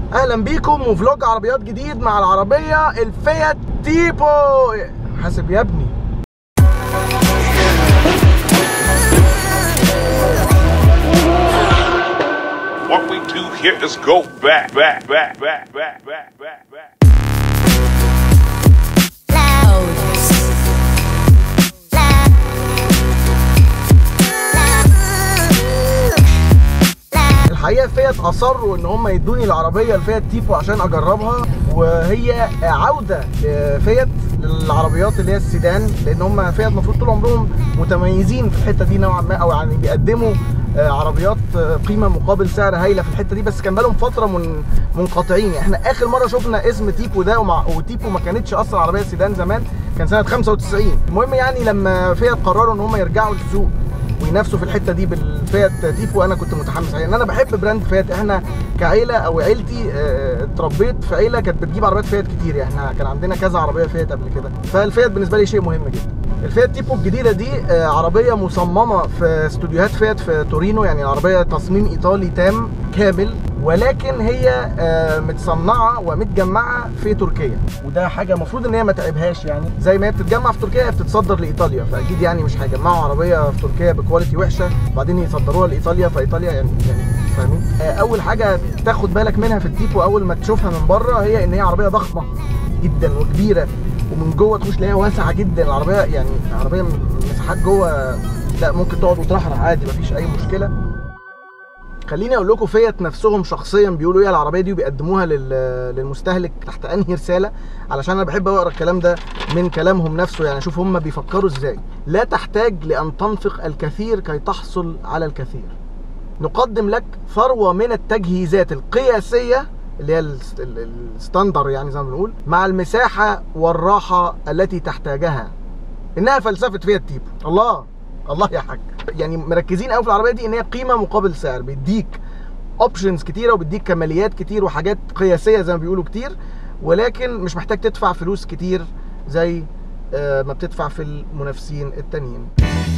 اهلا بيكم وفلوج عربيات جديد مع العربيه الفيات تيبو. حاسب يا ابني. What we do here is go back. الحقيقه فيات اصروا ان هم يدوني العربيه الفيات تيبو عشان اجربها، وهي عوده فيات للعربيات اللي هي السيدان، لان هم فيات المفروض طول عمرهم متميزين في الحته دي نوعا ما، او يعني بيقدموا عربيات قيمه مقابل سعر هايله في الحته دي، بس كان بقالهم فتره منقطعين. احنا اخر مره شفنا اسم تيبو ده وتيبو ما كانتش اصلا عربيه سيدان زمان، كان سنه 95. المهم يعني لما فيات قرروا ان هم يرجعوا للسوق وينافسوا في الحته دي بالفيات تيبو، انا كنت متحمس لان انا بحب براند فيات. احنا كعيله او عيلتي اتربيت في عيله كانت بتجيب عربيات فيات كتير، يعني احنا كان عندنا كذا عربيه فيات قبل كده، فالفيات بالنسبه لي شيء مهم جدا. الفيات تيبو الجديده دي عربيه مصممه في استوديوهات فيات في تورينو، يعني عربيه تصميم ايطالي تام كامل، ولكن هي متصنعه ومتجمعه في تركيا، وده حاجه المفروض ان هي ما تعبهاش. يعني زي ما هي بتتجمع في تركيا هي بتتصدر لايطاليا، فاكيد يعني مش هيجمعوا عربيه في تركيا بكواليتي وحشه وبعدين يصدروها لايطاليا، فايطاليا يعني فاهمين. اول حاجه تاخد بالك منها في التيبو اول ما تشوفها من بره هي ان هي عربيه ضخمه جدا وكبيره، ومن جوه تخش تلاقيها واسعه جدا. العربيه يعني عربيه مساحات جوه لا ممكن تقعد وترحرح عادي مفيش اي مشكله. خليني اقول لكم فيات نفسهم شخصيا بيقولوا ايه العربيه دي وبيقدموها للمستهلك تحت انهي رساله، علشان انا بحب اقرا الكلام ده من كلامهم نفسه، يعني اشوف هم بيفكروا ازاي. لا تحتاج لان تنفق الكثير كي تحصل على الكثير. نقدم لك ثروه من التجهيزات القياسيه اللي هي الستاندر، يعني زي ما بنقول، مع المساحه والراحه التي تحتاجها. انها فلسفه فيات تيبو. الله يا حاج، يعني مركزين قوي في العربيه دي ان هي قيمه مقابل سعر، بيديك اوبشنز كتيره وبيديك كماليات كتير وحاجات قياسيه زي ما بيقولوا كتير، ولكن مش محتاج تدفع فلوس كتير زي ما بتدفع في المنافسين التانيين.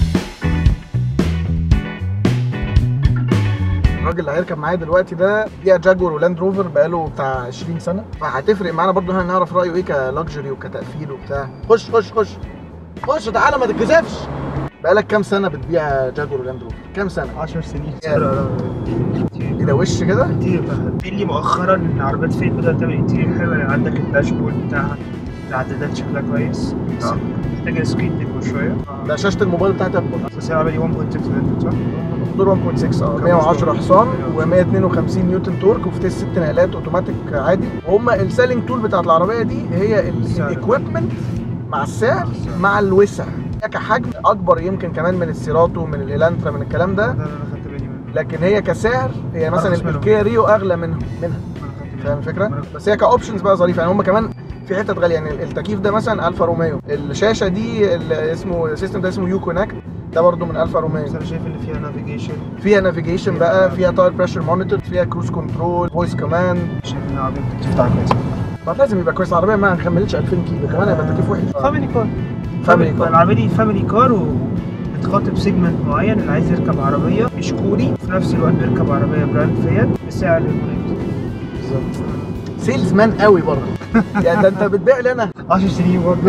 الراجل اللي هيركب معايا دلوقتي ده بيع جاكور ولاند روفر بقاله بتاع 20 سنه، فهتفرق معانا برضو هنا نعرف رايه ايه كلاكجري وكتقفيل وبتاع. خش تعالى ما تتكسفش. بقالك كام سنه بتبيع جاكور ولاند روفر؟ كام سنه؟ 10 سنين. ايه ده وش كده؟ كتير بقى. في لي مؤخرا ان عربيات فيت بدأت تعمل انتيريور حلوه، يعني عندك الداشبورد بتاعها، العدادات شكلها كويس، محتاجه سكرين ديكور شويه. ده شاشه الموبايل بتاعتها بس هي العربيه دي 1.6 صح؟ موتور 1.6 110 حصان و152 نيوتن تورك، وفتيس 6 نقلات اوتوماتيك عادي. وهم السيلينج تول بتاعت العربيه دي هي الايكويبمنت مع السعر مع الوسع. كحجم اكبر يمكن كمان من السيراتو من الالانترا من الكلام ده، لكن هي كسعر هي مثلا الكيا ريو اغلى منها. فاهم الفكره؟ بس هي كاوبشنز بقى ظريفه، يعني هم كمان في حتت غاليه. يعني التكييف ده مثلا الفا روميو، الشاشه دي اللي اسمه السيستم ده اسمه يو كونكت، ده برده من الفا روميو. انا شايف ان فيها نافيجيشن بقى، فيها تاير بريشر مونيتور، فيها كروز كنترول، فويس كوماند. شايف ان العربيه التكييف بتاعها كويس. طب لازم يبقى كويس، العربيه ما كملتش 2000 كيلو كمان هيبقى التكييف وحش. فاميلي كار. العربيه دي فاميلي كار وبتخاطب سيجمنت معين اللي عايز يركب عربيه مش كوري في نفس الوقت بيركب عربيه براند فيات بسعر المناسب. بالظبط. سيلز مان قوي برضه. يعني ده انت بتبيع لي انا 10 سنين برضه.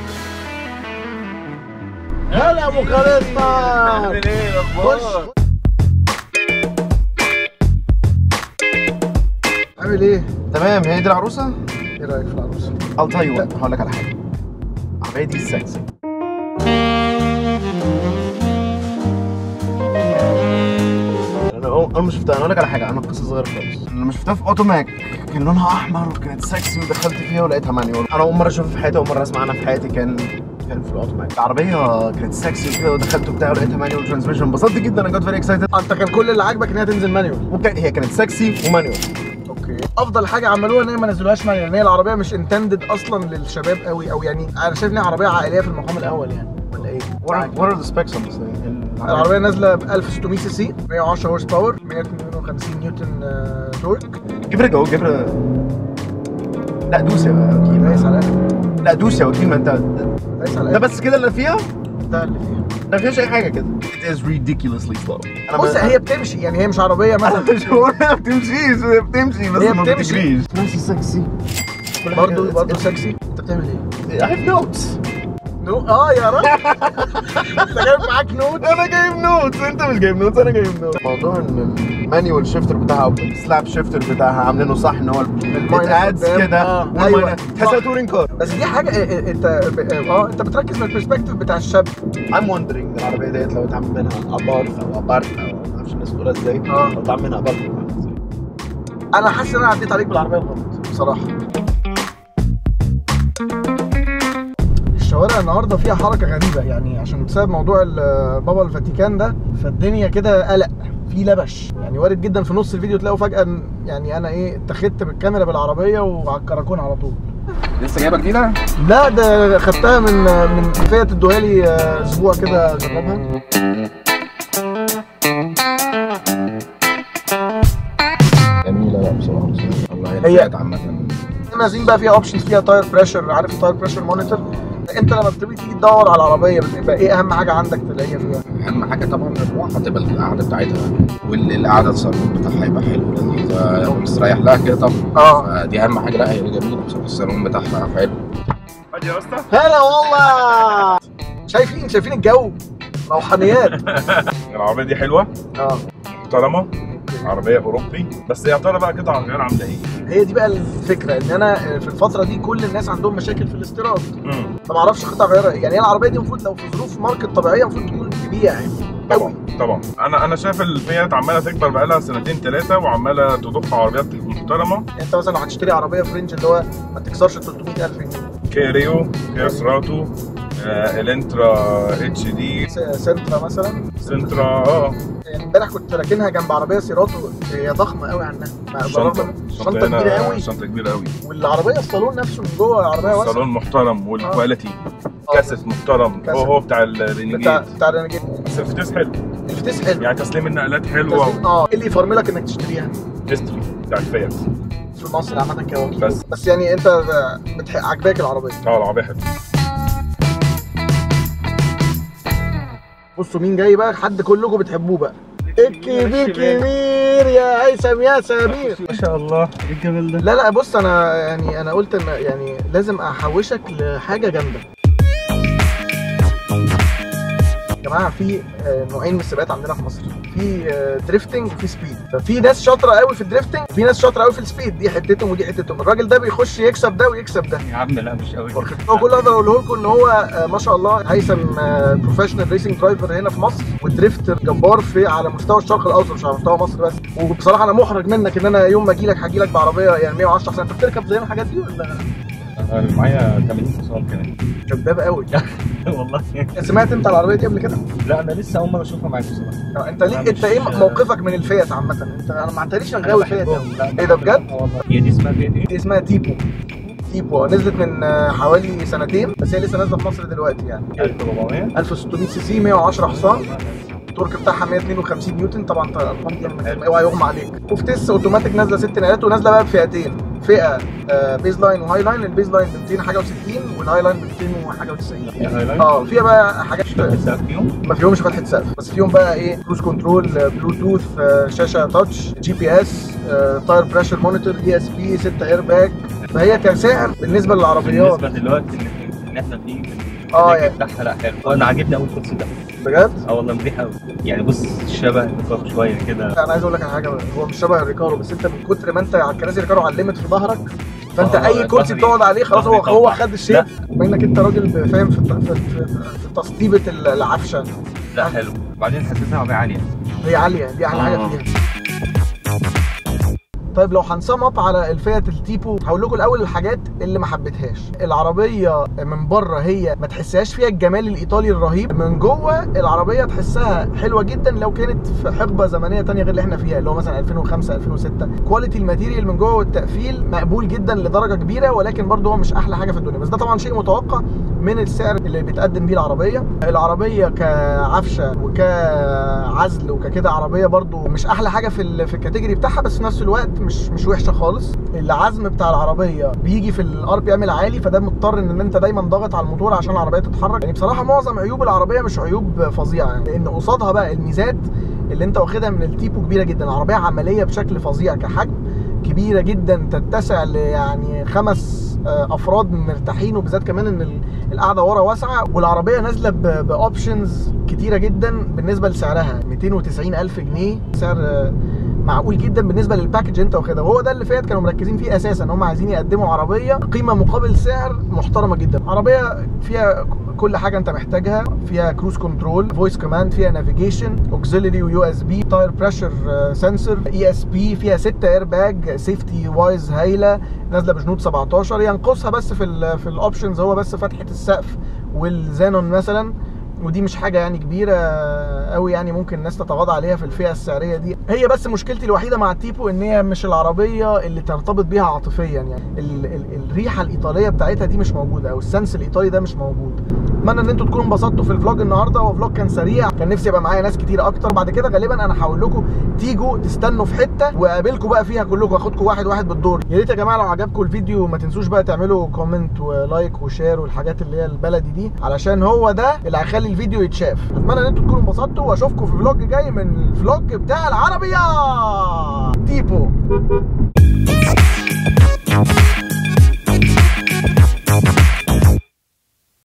هلا ابو كاريزما. عامل ايه الاخبار؟ عامل ايه؟ تمام. هي دي العروسه؟ ايه رايك في العروسه؟ ايوه هقول لك على حاجه، العربيه دي سكسي. انا اول ما شفتها، انا اقول لك على حاجه، انا قصه صغيره خالص. انا لما شفتها في اوتوماك كان لونها احمر وكانت سكسي، ودخلت فيها ولقيتها مانيوال. انا اول مره اشوفها في حياتي، اول مره اسمع عنها في حياتي كان في الاوتوماك. العربيه كانت سكسي وكده، ودخلت وبتاع ولقيتها مانيوال ترانسميشن، انبسطت جدا. انا كنت فيري اكسايتد. انت كان كل اللي عاجبك ان هي تنزل مانيوال؟ هي كانت سكسي ومانيوال. اوكي. افضل حاجه عملوها ان هي ما نزلوهاش مانيوال، لان هي العربيه مش انتندد اصلا للشباب قوي، او يعني انا شايف ان هي عربيه عائليه في المقام الاول يعني، ولا ايه؟ What are the specs on this thing? العربيه نازله ب 1600 سي سي، 110 هورس باور، 152 نيوتن تورك. جيب لا دوس يا وكيل. دايس على لا دوس يا وكيل، ما انت دايس على ده بس كده اللي فيها؟ ده اللي فيها. ما فيهاش اي حاجه كده. It is ridiculously slow. بص هي بتمشي يعني، هي مش عربيه مثلا. انا مش بقول ما بتمشيش، هي بتمشي بس هي ما بتمشي. بتجريش. نفسي سكسي برضه سكسي. انت بتعمل ايه؟ I have notes. يا راجل. انت جايب معاك نوت؟ انا جايب نوتس، انت مش جايب نوتس، انا جايب نوتس. موضوع ان المانيوال شيفتر بتاعها او السلاب شيفتر بتاعها عاملينه صح، ان هو الادز كده. ايوه تحسها تورينج كار. بس دي حاجه انت بتركز من البرسبكتيف بتاع الشاب. I'm wondering العربيه ديت لو اتعمل منها ابارت او ابارت او ما اعرفش الناس بتقولها ازاي، لو اتعمل منها ابارت. انا حاسس ان انا عديت عليك بالعربيه الغلط بصراحه. الشوارع النهارده فيها حركه غريبه يعني، عشان بسبب موضوع بابا الفاتيكان ده، فالدنيا كده قلق، في لبش يعني. وارد جدا في نص الفيديو تلاقوا فجاه يعني انا اتخذت بالكاميرا بالعربيه وعلى الكراكون على طول. لسه جايبه جديده؟ لا ده خدتها من فيات ادوها لي اسبوع كده اجربها. جميله. لا بصراحه والله هي الفئات عامه نازلين بقى فيها اوبشنز، فيها تاير بريشر، عارف التاير بريشر مونيتور. انت لما بتيجي تدور على العربيه بتبقى ايه اهم حاجه عندك تلاقيها فيها؟ اهم حاجه طبعا الروح، هتبقى القعده بتاعتها والقعده الصالون بتاعها هيبقى حلو لذيذه مستريح لها كده طبعا. دي اهم حاجه. لا هي جميله بصراحه، الصالون بتاعها حلو. ادي يا اسطى. هلا والله. شايفين الجو، روحانيات. العربيه دي حلوه محترمه، عربيه اوروبي، بس يا ترى بقى قطع الغيار عامله ايه؟ هي دي بقى الفكره، ان انا في الفتره دي كل الناس عندهم مشاكل في الاستيراد، فما اعرفش قطع غيار يعني. العربيه دي المفروض لو في ظروف ماركت طبيعيه المفروض تكون تبيع يعني. طبعا انا شايف الفيات عماله تكبر بقالها سنتين ثلاثه وعماله تضخ عربيات محترمه. يعني انت مثلا لو هتشتري عربيه في رينج اللي هو ما تكسرش 300,000 جنيه، كيا ريو، كيا سراتو، الانترا اتش دي، سنترا مثلا. سنترا يعني امبارح كنت راكنها جنب عربيه سيراتو، هي ضخمه قوي عنها. شنطه كبيره قوي. شنطه كبيره قوي. والعربيه الصالون نفسه من جوه العربيه واسع. الصالون محترم والكواليتي كاسيت محترم. هو بتاع الرينيجيت. بتاع الرينيجيت. بس الفتيس حلو. الفتيس حلو يعني تسليم النقلات حلوه. ايه اللي يفرملك انك تشتريها؟ هيستوري بتاع الفيات في مصر عامه كوكيل. بس يعني انت عجباك العربيه؟ العربيه حلوه. بصوا مين جاي بقى، حد كلكم بتحبوه بقى، الكبير كبير يا هيثم يا سمير. ما شاء الله ايه الجمال ده. لا بص انا قلت ان يعني لازم احوشك لحاجه جامده. يا جماعه في نوعين من السباقات عندنا في مصر، في دريفتنج وفي سبيد. ففي ناس شاطره قوي في الدريفتنج وفي ناس شاطره قوي في السبيد، دي حتتهم ودي حتتهم. الراجل ده بيخش يكسب ده ويكسب ده. يا عم لا مش قوي. هو كل اللي اقدر اقوله لكم ان هو ما شاء الله هيثم بروفيشنال ريسنج درايفر هنا في مصر، والدريفتر جبار على مستوى الشرق الاوسط مش على مستوى مصر بس. وبصراحه انا محرج منك ان انا يوم ما اجي لك هاجي لك بعربيه يعني 110 سنه. انت بتركب زي الحاجات دي ولا؟ انا معايا 80 حصان كمان. كداب قوي. والله. سمعت انت العربيه دي قبل كده؟ لا انا لسه اول مره اشوفها معاك بصراحه. انت ايه موقفك من الفيات عامه؟ انا ما اعتريش ان غاوي فيات. ايه ده بجد؟ والله. هي دي اسمها فيات ايه؟ دي اسمها تيبو. نزلت من حوالي سنتين بس هي لسه نازله في مصر دلوقتي يعني. 1400 1600 سي سي 110 حصان، التورك بتاعها 152 نيوتن. طبعا الارقام دي يعني اوعى يغمى عليك. وفتيس اوتوماتيك نازله 6 نقلات، ونازله بقى بفئتين، فئه بيز لاين وهاي لاين. البيز لاين ب 200 حاجه و60 والهاي لاين ب 200 وحاجه و90. فيها بقى حاجات ما فيهمش فتحه سقف، بس فيهم بقى ايه، كروز كنترول، بلوتوث، شاشه تاتش، جي بي اس، تاير بريشر مونيتور، اي اس بي، 6 اير باج. فهي كسعر بالنسبه للعربيات بالنسبه دلوقتي اللي احنا فيه يعني بتاعها لا حلو. انا عاجبني قوي الكرسي ده بجد. والله مريح قوي يعني. بص شبه الريكارو شويه كده. انا عايز اقول لك على حاجه، هو مش شبه الريكارو بس انت من كتر ما انت على الكراسي الريكارو علمت في ظهرك، فانت اي كرسي بتقعد عليه خلاص هو خد الشيب. بما انك انت راجل فاهم في تسطيبه العفشه. لا حلو. وبعدين حسيتها عربيه عاليه. هي عاليه، دي احلى حاجه فيها. طيب لو هنسم اب على الفيات التيبو، هقول لكم الاول الحاجات اللي ما حبيتهاش. العربيه من بره هي ما تحسهاش فيها الجمال الايطالي الرهيب، من جوه العربيه تحسها حلوه جدا لو كانت في حقبه زمنيه ثانيه غير اللي احنا فيها، اللي هو مثلا 2005 2006. كواليتي الماتيريال من جوه والتقفيل مقبول جدا لدرجه كبيره، ولكن برضه هو مش احلى حاجه في الدنيا. بس ده طبعا شيء متوقع من السعر اللي بيتقدم بيه العربيه. العربيه كعفشه وكعزل وككده عربيه برضو مش احلى حاجه في الكاتيجوري بتاعها، بس في نفس الوقت مش وحشه خالص. العزم بتاع العربيه بيجي في الار بي ام العالي، فده مضطر ان انت دايما ضاغط على الموتور عشان العربيه تتحرك. يعني بصراحه معظم عيوب العربيه مش عيوب فظيعه يعني، لان قصادها بقى الميزات اللي انت واخدها من التيبو كبيره جدا. العربيه عمليه بشكل فظيع، كحجم كبيره جدا تتسع يعني 5 افراد مرتاحين، وبالذات كمان ان القعده ورا واسعه، والعربيه نازله باوبشنز كتيره جدا بالنسبه لسعرها. 290,000 جنيه سعر معقول جدا بالنسبه للباكج اللي انت واخدها، وهو ده اللي فيات كانوا مركزين فيه اساسا، هم عايزين يقدموا عربيه قيمه مقابل سعر محترمه جدا. عربيه فيها كل حاجه انت محتاجها، فيها كروز كنترول، فويس كوماند، فيها نافيجيشن، اوكسيلري ويو اس بي، تاير بريشر سنسور، اي اس بي، فيها 6 اير باج، سيفتي وايز هايله، نازله بجنود 17. ينقصها بس في الاوبشنز هو بس فتحه السقف والزانون مثلا، ودي مش حاجه يعني كبيره قوي يعني ممكن الناس تتغاضى عليها في الفئه السعريه دي. هي بس مشكلتي الوحيده مع التيبو ان هي مش العربيه اللي ترتبط بيها عاطفيا، يعني الريحه الايطاليه بتاعتها دي مش موجوده، او السنس الايطالي ده مش موجود. اتمنى ان انتوا تكونوا انبسطتوا في الفلوج النهارده. هو فلوج كان سريع، كان نفسي يبقى معايا ناس كتير اكتر. بعد كده غالبا انا هحاول لكم تيجوا تستنوا في حته واقابلكم بقى فيها كلكم، واخدكم واحد واحد بالدور. يا ريت يا جماعه لو عجبكم الفيديو ما تنسوش بقى تعملوا كومنت ولايك وشير والحاجات اللي هي البلدي دي، علشان هو ده اللي هيخلي الفيديو يتشاف. اتمنى ان انتوا تكونوا انبسطتوا، واشوفكم في فلوج جاي من الفلوج بتاع العربيه تيبو.